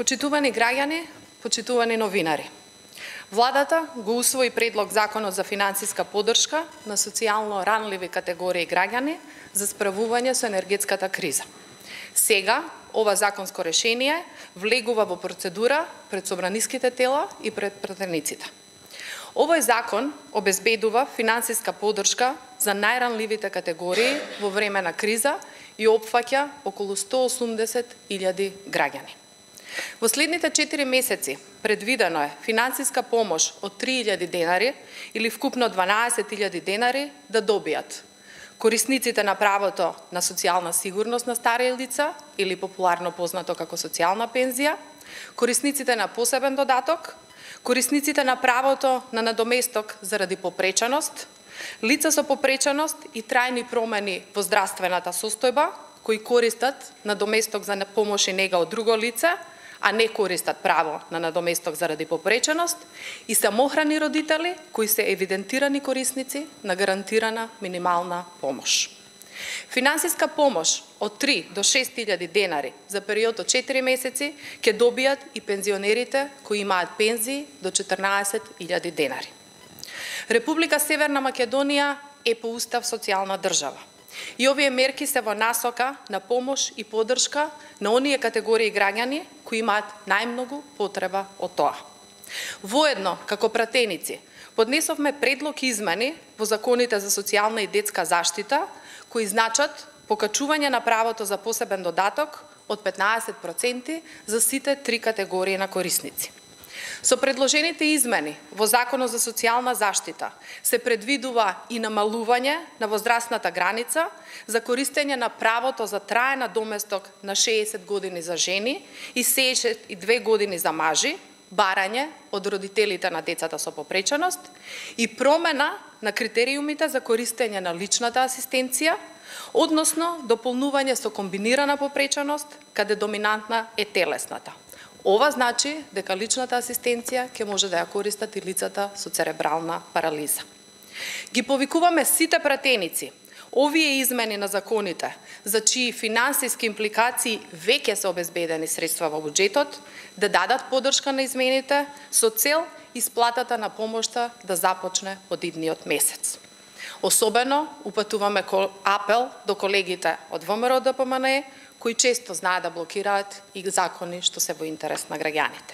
Почитувани граѓани, почитувани новинари. Владата го усвои предлог Законот за финансиска поддршка на социјално ранливи категории граѓани за справување со енергетската криза. Сега, ова законско решение влегува во процедура пред собраниските тела и пред пратениците. Овој закон обезбедува финансиска поддршка за најранливите категории во време на криза и опфаќа околу 180.000 граѓани. Во следните 4 месеци предвидено е финансиска помош од 3.000 денари или вкупно 12.000 денари да добијат корисниците на правото на социјална сигурност на стари лица или популарно познато како социјална пензија, корисниците на посебен додаток, корисниците на правото на надоместок заради попреченост, лица со попреченост и трајни промени во здравствената состојба кои користат надоместок за помош и нега од друго лице, а не користат право на надоместок заради попреченост, и самохрани родители кои се евидентирани корисници на гарантирана минимална помош. Финансиска помош од 3 до 6.000 денари за период од 4 месеци ќе добијат и пензионерите кои имаат пензии до 14.000 денари. Република Северна Македонија е по устав социјална држава. И овие мерки се во насока на помош и поддршка на оние категории граѓани кои имаат најмногу потреба од тоа. Воедно, како пратеници, поднесовме предлог измени во законите за социјална и детска заштита, кои значат покачување на правото за посебен додаток од 15% за сите 3 категории на корисници. Со предложените измени во Законот за социјална заштита се предвидува и намалување на возрастната граница за користење на правото за траен доместок на 60 години за жени и 62 години за мажи, барање од родителите на децата со попреченост и промена на критериумите за користење на личната асистенција, односно дополнување со комбинирана попреченост, каде доминантна е телесната. Ова значи дека личната асистенција ќе може да ја користат и лицата со церебрална парализа. Ги повикуваме сите пратеници овие измени на законите, за чии финансиски импликации веќе се обезбедени средства во буџетот, да дадат поддршка на измените со цел исплатата на помошта да започне од идниот месец. Особено упатуваме апел до колегите од ВМРО-ДПМНЕ, кои често знаат да блокираат и закони што се во интерес на граѓаните.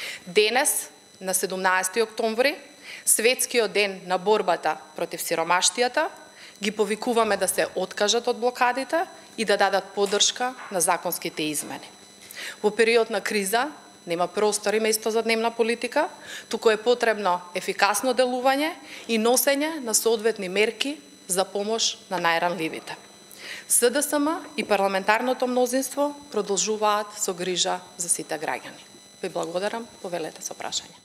Денес, на 17 октомври, Светскиот ден на борбата против сиромаштијата, ги повикуваме да се откажат од блокадите и да дадат поддршка на законските измени. Во период на криза нема простор и место за дневна политика, туку е потребно ефикасно делување и носење на соодветни мерки за помош на најранливите. СДСМ и парламентарното мнозинство продолжуваат со грижа за сите граѓани. Ви благодарам, повелете со прашање.